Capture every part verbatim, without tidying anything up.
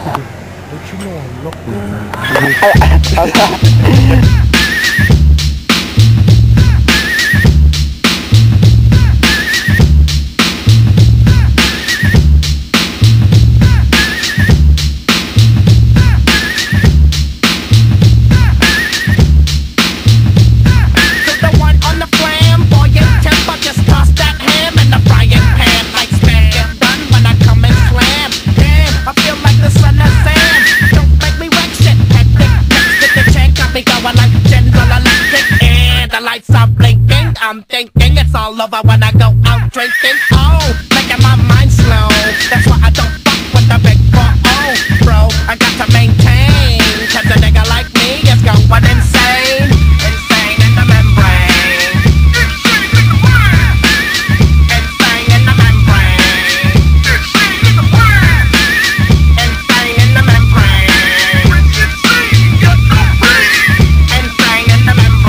What you know, loco? I'm thinking it's all over when I go out drinking. Oh, making my mind slow. That's why I don't fuck with the big four oh, bro. I got to maintain, cause a nigga like me is going insane. Insane in the membrane. Insane in the membrane. Insane in the brain. Insane in the membrane. Insane in the membrane.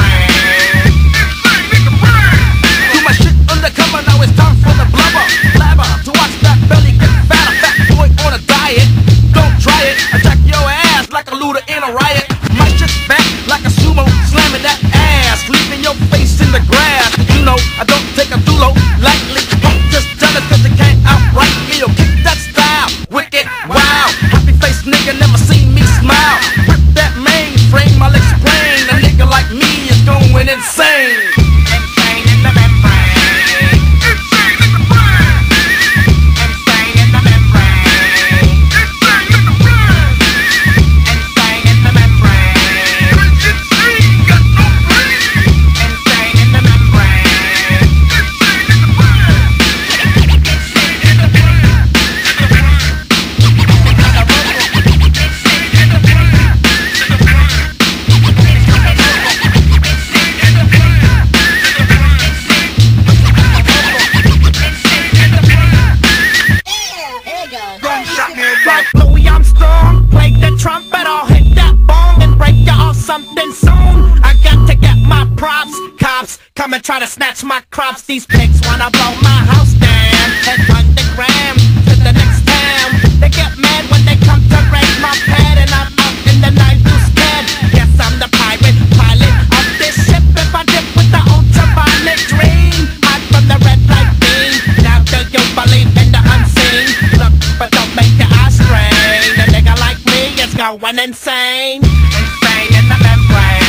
Like Louis Armstrong, play the trumpet, I'll hit that bong and break you off something soon. I got to get my props, cops come and try to snatch my crops. These pigs wanna blow my house down and underground to the next town. They get mad when they come to raid my pad and I'm up in the night too scared. Guess I'm the pirate pilot of this ship. If I dip with the ultraviolet dream, hide from the red light beam. Now do you believe in the unseen? Look, but don't make your eyes strain. A nigga like me is going insane. Insane in the membrane.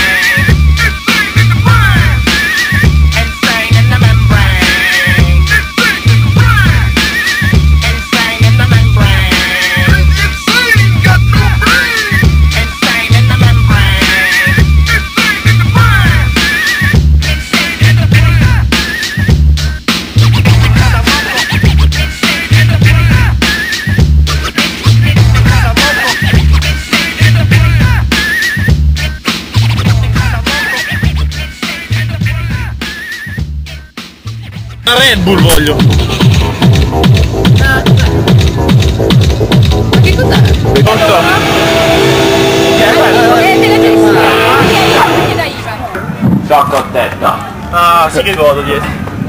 Insane in the membrane. Insane in the membrane. Insane, got no brain. Insane in the membrane. Insane in the brain. Red Bull voglio. Ma che cos'è? Non so. Eh, te la testa. Da Ivan. Sono contento. Ah, sì che godo dietro.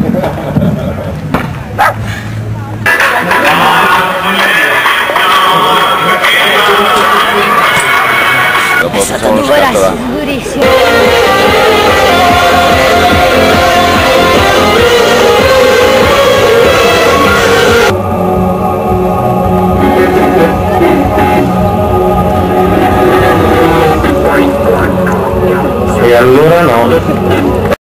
Dopo È stato nuvolissimo, durissimo. E allora no.